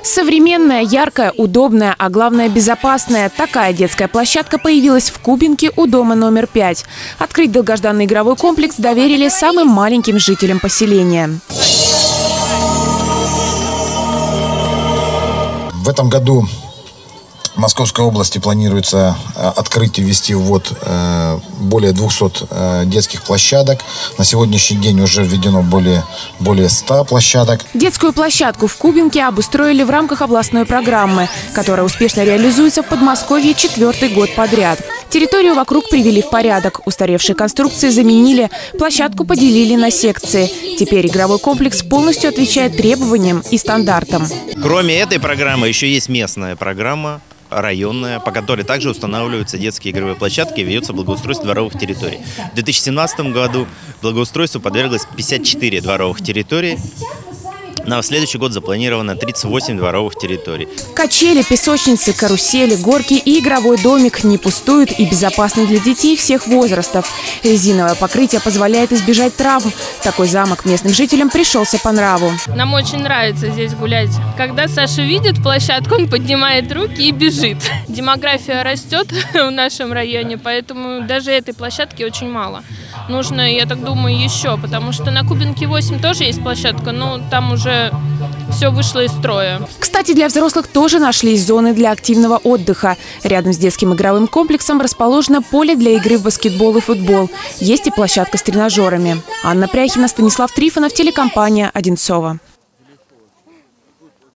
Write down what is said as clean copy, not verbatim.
Современная, яркая, удобная, а главное безопасная. Такая детская площадка появилась в Кубинке у дома номер 5. Открыть долгожданный игровой комплекс доверили самым маленьким жителям поселения. В этом году в Московской области планируется открыть и ввести в ввод более 200 детских площадок. На сегодняшний день уже введено более 100 площадок. Детскую площадку в Кубинке обустроили в рамках областной программы, которая успешно реализуется в Подмосковье 4-й год подряд. Территорию вокруг привели в порядок. Устаревшие конструкции заменили, площадку поделили на секции. Теперь игровой комплекс полностью отвечает требованиям и стандартам. Кроме этой программы еще есть местная программа, районная, по которой также устанавливаются детские игровые площадки и ведется благоустройство дворовых территорий. В 2017 году благоустройству подверглось 54 дворовых территорий. На следующий год запланировано 38 дворовых территорий. Качели, песочницы, карусели, горки и игровой домик не пустуют и безопасны для детей всех возрастов. Резиновое покрытие позволяет избежать травм. Такой замок местным жителям пришелся по нраву. Нам очень нравится здесь гулять. Когда Саша видит площадку, он поднимает руки и бежит. Демография растет в нашем районе, поэтому даже этой площадки очень мало. Нужно, я так думаю, еще, потому что на Кубинке 8 тоже есть площадка, но там уже все вышло из строя. Кстати, для взрослых тоже нашлись зоны для активного отдыха. Рядом с детским игровым комплексом расположено поле для игры в баскетбол и футбол. Есть и площадка с тренажерами. Анна Пряхина, Станислав Трифонов, телекомпания «Одинцово».